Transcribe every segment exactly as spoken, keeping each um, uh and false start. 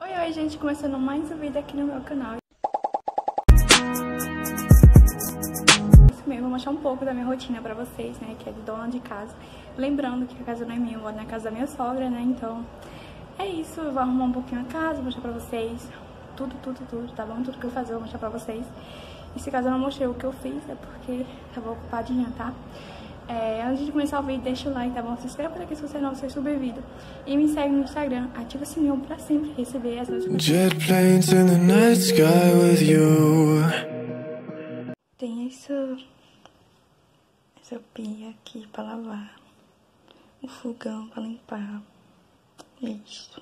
Oi, oi, gente, começando mais um vídeo aqui no meu canal. Isso mesmo, vou mostrar um pouco da minha rotina pra vocês, né, que é de dona de casa. Lembrando que a casa não é minha, eu moro na casa da minha sogra, né, então é isso. Eu vou arrumar um pouquinho a casa, vou mostrar pra vocês tudo, tudo, tudo, tá bom? Tudo que eu fazer eu vou mostrar pra vocês. E se caso eu não mostrei o que eu fiz, é porque tava ocupadinha, tá? É, antes de começar o vídeo, deixa o like, tá bom? Se inscreva por aqui se você não for super vídeo. E me segue no Instagram, ativa o sininho pra sempre receber as notificações. Jet planes in the night sky with you. Tem essa, essa pia aqui pra lavar, o fogão pra limpar, isso.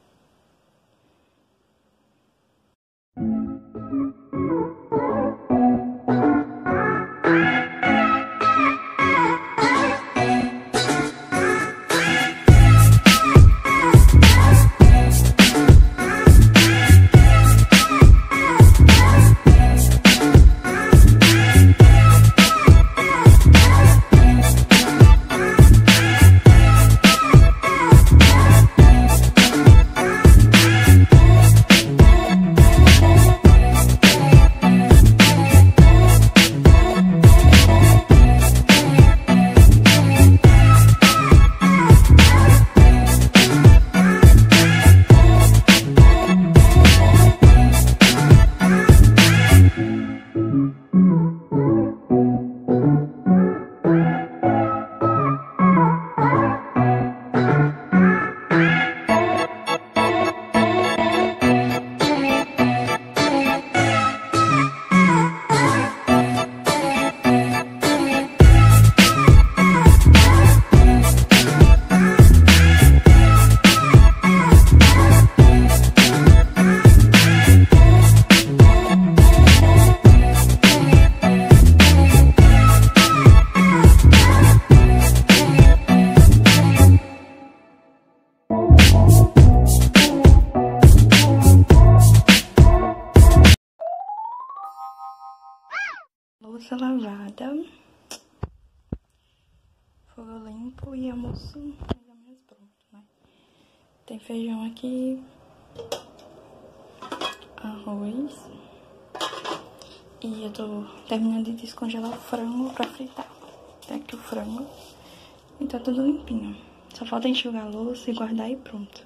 Louça lavada, fogo limpo e almoço mais ou menos pronto, né? Tem feijão aqui, arroz, e eu tô terminando de descongelar o frango pra fritar. Tem aqui o frango e tá tudo limpinho. Só falta enxugar a louça e guardar e pronto.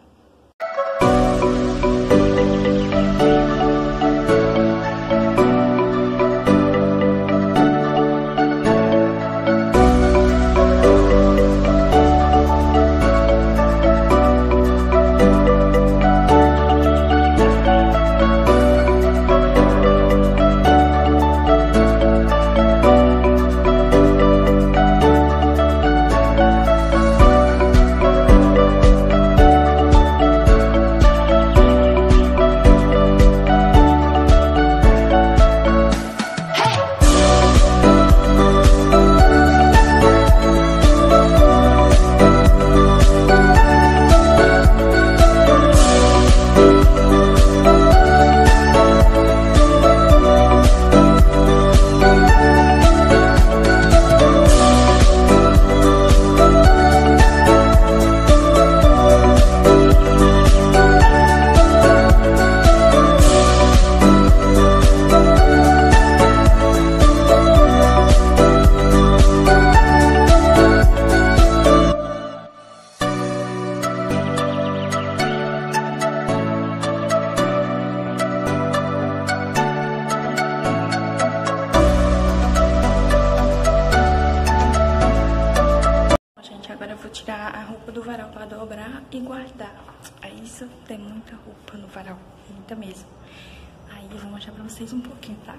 Agora eu vou tirar a roupa do varal pra dobrar e guardar. É isso, tem muita roupa no varal, muita mesmo. Aí eu vou mostrar pra vocês um pouquinho, tá?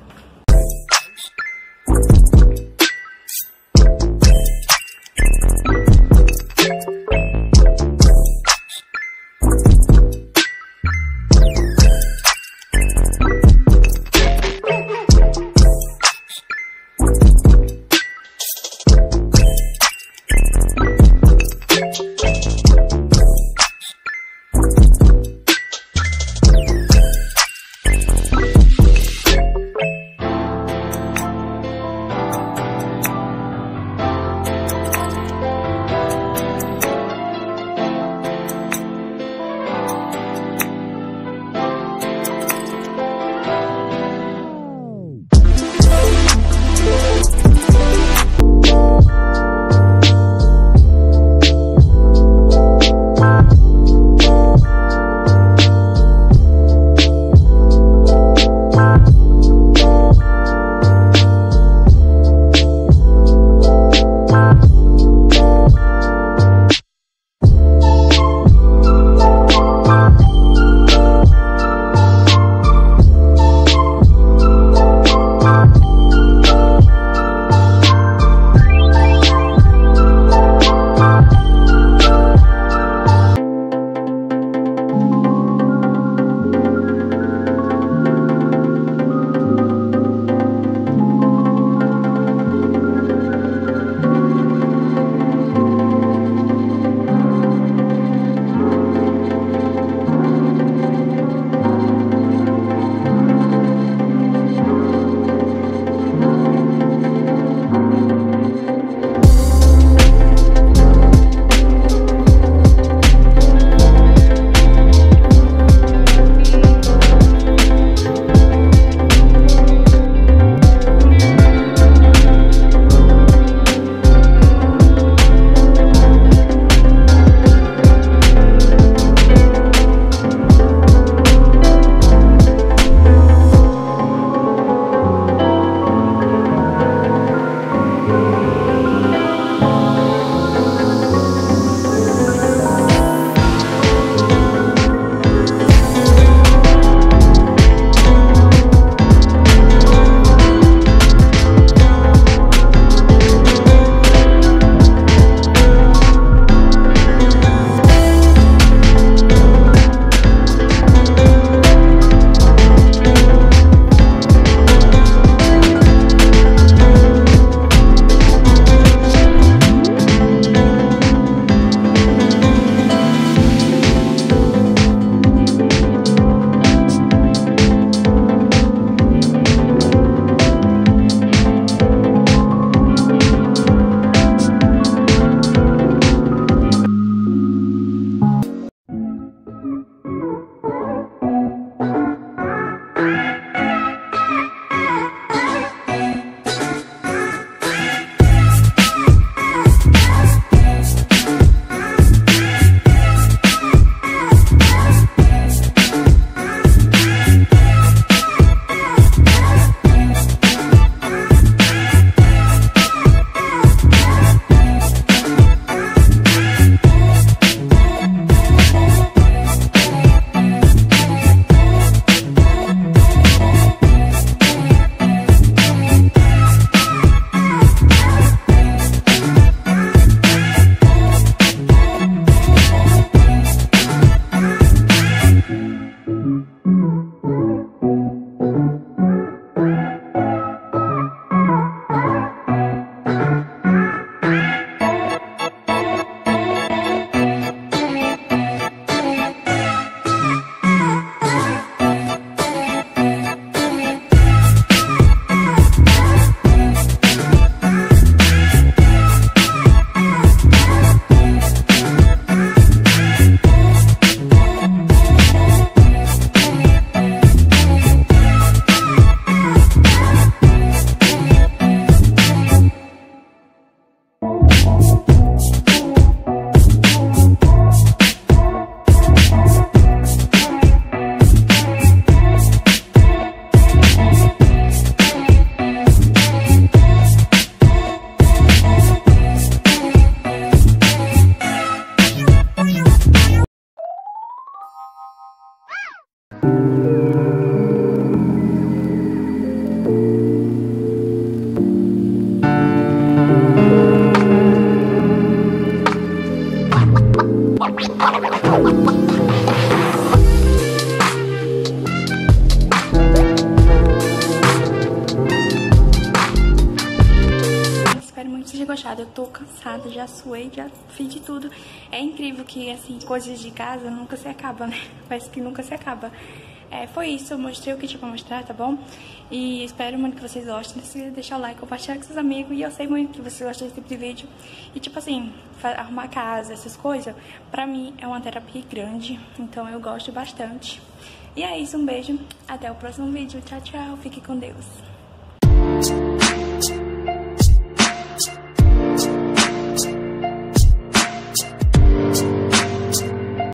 Eu tô cansada, já suei, já fiz de tudo. É incrível que, assim, coisas de casa nunca se acabam, né? Parece que nunca se acaba. É, foi isso, eu mostrei o que tinha pra mostrar, tá bom? E espero muito que vocês gostem. Não esqueça de deixar o like, compartilhar com seus amigos. E eu sei muito que vocês gostam desse tipo de vídeo. E, tipo assim, arrumar casa, essas coisas, pra mim é uma terapia grande. Então eu gosto bastante. E é isso, um beijo. Até o próximo vídeo. Tchau, tchau. Fique com Deus.